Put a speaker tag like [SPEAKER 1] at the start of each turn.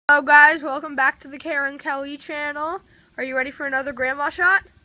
[SPEAKER 1] Hello guys, welcome back to the Karen Kelly channel. Are you ready for another grandma shot?